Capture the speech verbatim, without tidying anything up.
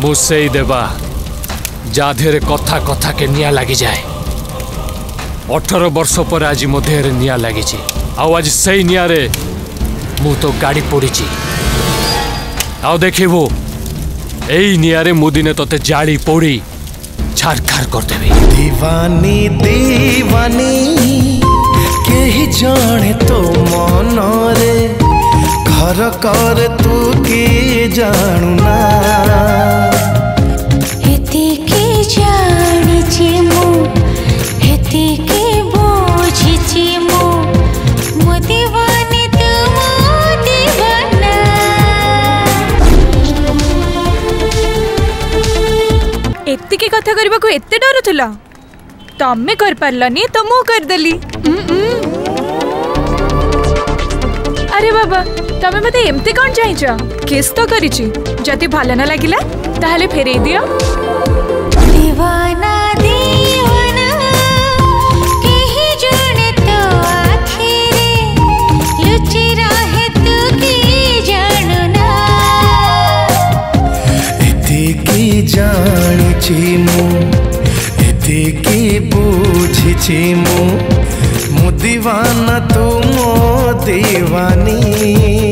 मुझसे देवा जाधेरे कथा कथा के निया लगी जाए। अठारह वर्ष पर आज मो देह निया लगी आज से निया रे मु तो गाड़ी पड़ी आओ देखिबू एई नियारे मु दिने तोते जाली पोड़ी छारखार कर देबी। दीवानी दीवानी केही जाने तो मन रे घर कर तू के जानू ना हेती के जानी छी मु हेती के बोझी छी मु मो दीवानी तू मो दीवाना। एत्ती के कथा करबा को एत्ते डर थला तमे कर पारलनी तो मु कर देली। अरे बाबा तमे मते एमते कोन चाहिछ किस तो करिछि जति भाले न लागिला ताहले फेरे दियो। दीवाना दीवाना केही जाने तो आखिरे लुचि रहे तू की जानू ना एते की जानी छी मु एते की बूझी छी मु मु दीवाना तू मो दीवानी।